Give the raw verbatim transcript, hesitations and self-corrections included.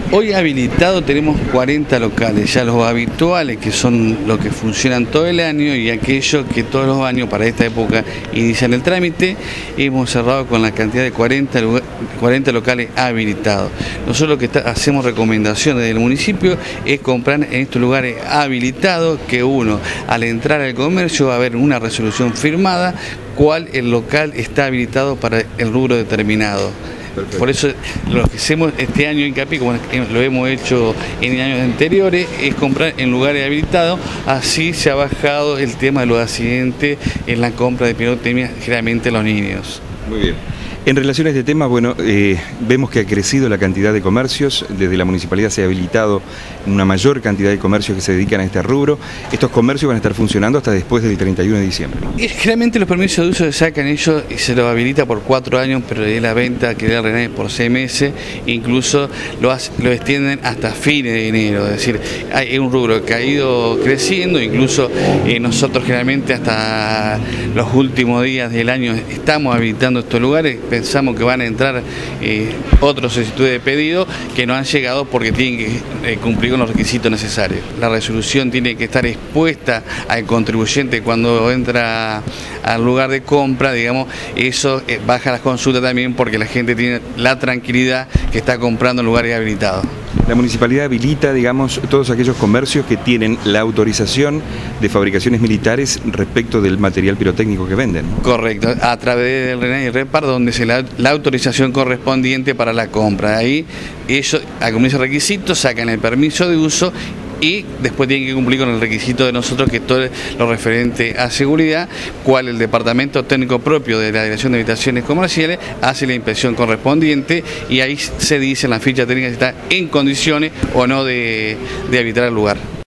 Hoy habilitado tenemos cuarenta locales, ya los habituales que son los que funcionan todo el año y aquellos que todos los años para esta época inician el trámite, hemos cerrado con la cantidad de cuarenta, cuarenta locales habilitados. Nosotros lo que está, hacemos recomendaciones del municipio es comprar en estos lugares habilitados, que uno al entrar al comercio va a haber una resolución firmada cuál el local está habilitado para el rubro determinado. Perfecto. Por eso lo que hacemos este año en Capí, como lo hemos hecho en años anteriores, es comprar en lugares habilitados. Así se ha bajado el tema de los accidentes en la compra de pirotecnia, generalmente los niños. Muy bien. En relación a este tema, bueno, eh, vemos que ha crecido la cantidad de comercios, desde la municipalidad se ha habilitado una mayor cantidad de comercios que se dedican a este rubro. Estos comercios van a estar funcionando hasta después del treinta y uno de diciembre, ¿no? Y generalmente los permisos de uso se sacan ellos y se los habilita por cuatro años, pero de la venta que da René por seis meses, incluso lo, hace, lo extienden hasta fines de enero. Es decir, hay un rubro que ha ido creciendo, incluso eh, nosotros generalmente hasta los últimos días del año estamos habilitando estos lugares. Pensamos que van a entrar eh, otras solicitudes de pedido que no han llegado porque tienen que eh, cumplir con los requisitos necesarios. La resolución tiene que estar expuesta al contribuyente cuando entra al lugar de compra, digamos, eso eh, baja las consultas también porque la gente tiene la tranquilidad que está comprando en lugares habilitados. La municipalidad habilita, digamos, todos aquellos comercios que tienen la autorización de fabricaciones militares respecto del material pirotécnico que venden, ¿no? Correcto, a través del RENAI y REPAR, donde se la, la autorización correspondiente para la compra. Ahí ellos, al cumplir esos requisitos, sacan el permiso de uso y después tienen que cumplir con el requisito de nosotros, que es todo lo referente a seguridad, cual el departamento técnico propio de la Dirección de Habitaciones Comerciales hace la inspección correspondiente y ahí se dice en la ficha técnica si está en condiciones o no de, de habilitar el lugar.